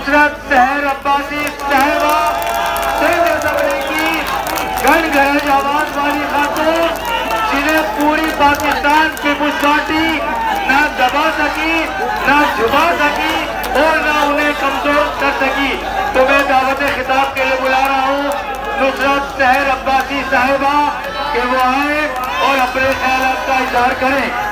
नुसरत सहर अब्बासी साहिबा सिंध असेंबली की गण गरज आवाज वाली खातून, जिन्हें पूरी पाकिस्तान पीपुल्स पार्टी ना दबा सकी, ना झुका सकी और ना उन्हें कमजोर कर सकी। तो मैं दावत खिताब के लिए बुला रहा हूँ नुसरत सहर अब्बासी साहिबा कि वो आए और अपने ख्यालात का इजहार करें।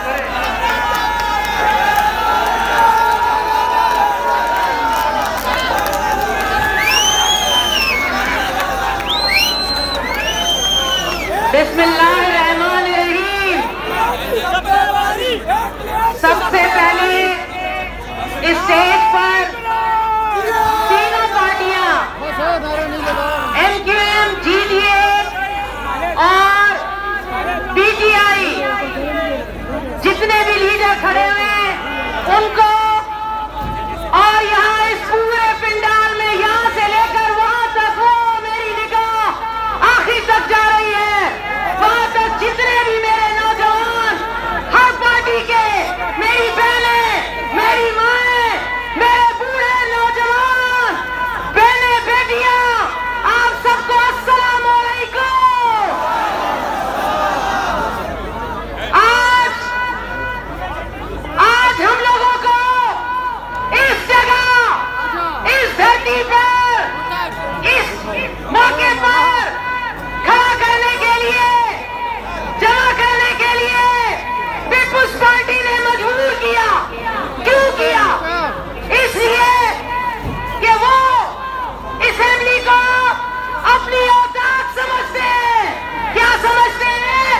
बिस्मिल्लाहिर्रहमानिर्रहीम। सबसे पहले इस स्टेज पर तीनों पार्टियां MQM, GDA और PTI जितने भी लीडर खड़े हुए हैं उनको, और यहाँ इस पूरे पिंडाल में यहाँ से लेकर वहां तक वो मेरी निगाह आखिर तक जा रही है, वहां तक जितने भी मेरे नौजवान हर पार्टी के, मेरी बहनें, मेरी माएं, मेरे बूढ़े नौजवान, बहनें, बेटियां, आप सबको अस्सलाम वालेकुम। आज हम लोगों को इस जगह, इस धरती पर, इस मौके पर खड़ा करने के लिए, जमा करने के लिए पीपुल्स पार्टी ने मजबूर किया। क्यों किया? इसलिए कि वो असेंबली को अपनी औकात समझते हैं। क्या समझते हैं?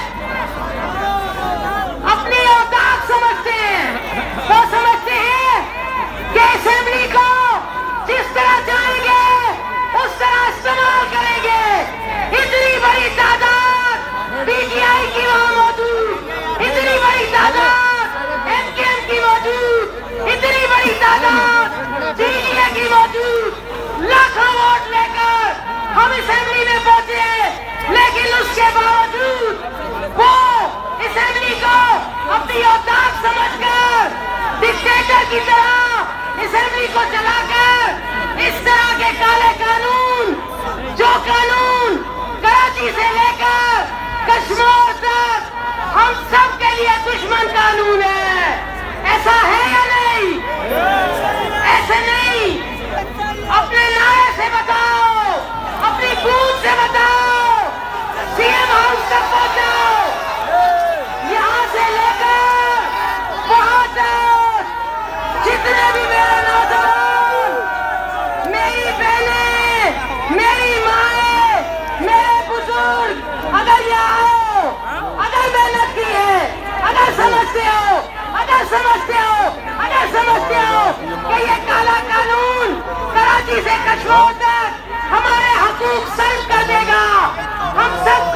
अपनी औकात समझते हैं। वो समझते हैं कि असेंबली को जिस तरह चाहेंगे उस तरह इस्तेमाल करेंगे। इतनी बड़ी तादाद PTI की वहां मौजूद, इतनी बड़ी तादाद MQM की मौजूद, इतनी बड़ी तादाद GDA की मौजूद, लाखों वोट लेकर हम असेंबली में पहुंचे, लेकिन उसके बावजूद वो असेंबली को अपनी औकात समझकर डिक्टेटर की तरह असेंबली को चलाकर इस तरह के काले कानून, जो कानून कराची से लेकर कश्मीर तक हम सब के लिए दुश्मन कानून है, ऐसा है या नहीं? ऐसे नहीं। अपने नारे से बताओ, अपनी गूंज से बताओ, CM हाउस तक पहुंचाओ, यहां से लेकर वहां तक जितने भी मेरे नौजवान, मेरी बहनें, मेरी माएं, मेरे बुजुर्ग, अगर यहाँ आओ, अगर मेहनत की है, अगर समझते हो, अगर समझते हो, अगर समझते हो कि ये काला कानून कराची से कश्मीर तक हमारे हकूक सर्व कर देगा, हम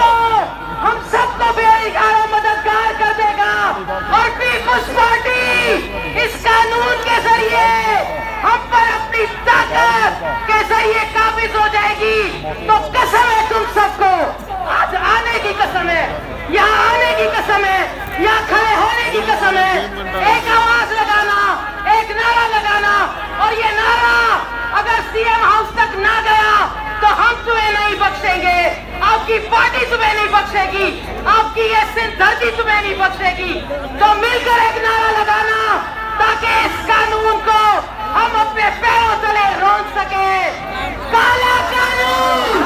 सबको बेरोजगार और मददगार कर देगा, और पीपुल्स पार्टी इस कानून के जरिए हम पर अपनी ताकत के जरिए काबिज हो जाएगी। तो कसम है तुम सबको, आज आने की कसम है, यहाँ आने की कसम है, यहाँ खड़े होने की कसम है, एक आवाज लगाना, एक नारा लगाना, और ये नारा अगर CM हाउस तक ना गया तो हम तुम्हें नहीं बख्शेंगे, आपकी पार्टी तुम्हें नहीं बख्शेगी, आपकी ये सिंध धरती तुम्हें नहीं बख्शेगी। तो मिलकर एक नारा लगाना ताकि इस कानून को हम अपने पैरों तले रोक सके। काला कानून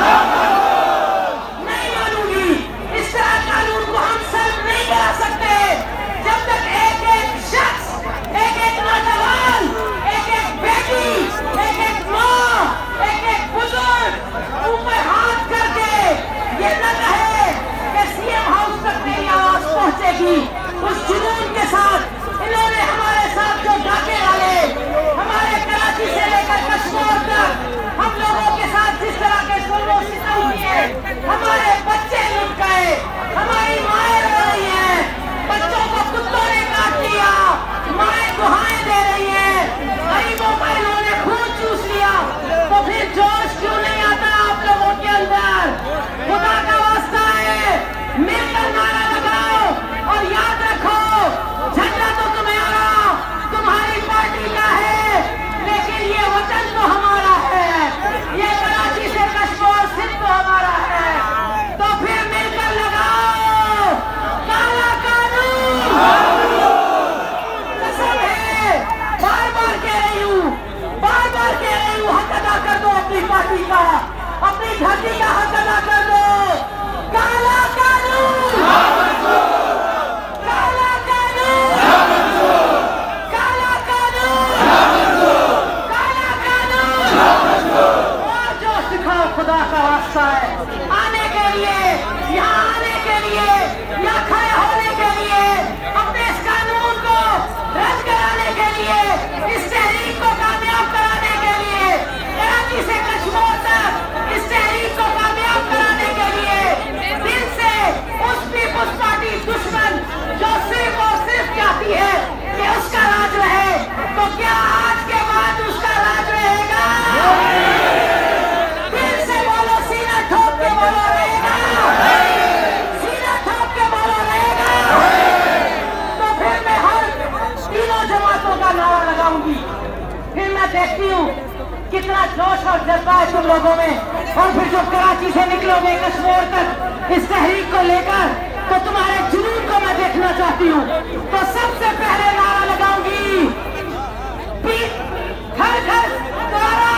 नहीं मानूंगी, इस तरह कानून को हम सर्व नहीं करा सकते जब तक एक एक शख्स, एक एक नौजवान, एक एक बेटी, एक एक माँ, एक एक बुजुर्ग ऊपर हाथ करके ये न कहे कि CM हाउस तक मेरी आवाज पहुंचेगी। उस जुनून के साथ इन्होंने हमारे साथ जो डाके वाले, हमारे कराची से लेकर देखती हूँ कितना जोश और जज्बा है तुम लोगों में। और फिर जब कराची से निकलोगे कश्मीर तक इस तहरीक को लेकर, तो तुम्हारे जुनून को मैं देखना चाहती हूँ। तो सबसे पहले नारा लगाऊंगी, घर घर द्वारा।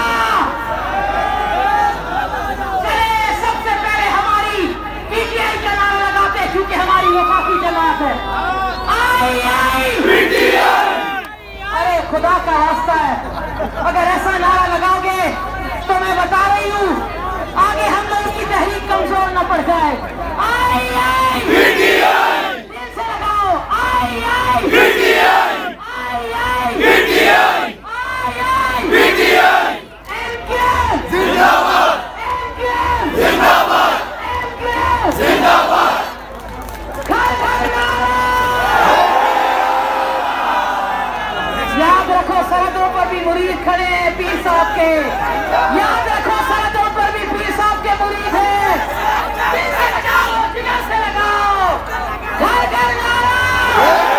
चले सबसे पहले हमारी पीटीआई का नारा लगाते, क्योंकि हमारी वफाकी जमात है। आई आई पीटीआई। अरे खुदा का वास्ता है, अगर ऐसा नारा लगाओगे तो मैं बता रही हूँ आगे हम लोगों की तहरीक कमजोर न पड़ जाए। आई आई पीटीआई। दिल से लगाओ, आई आई पीटीआई। आई आई पीटीआई। आई आई पीटीआई। एमक्यूएम जिंदाबाद। एमक्यूएम जिंदाबाद। एमक्यूएम जिंदाबाद। घर घर नारा। याद रखो सरहदों पर भी मुरीद खड़े हैं पीर साहब के। याद रखो सरहदों पर भी पीर साहब के मुरीद हैं। दिल से लगाओ, जिगर से लगाओ, घर घर नारा।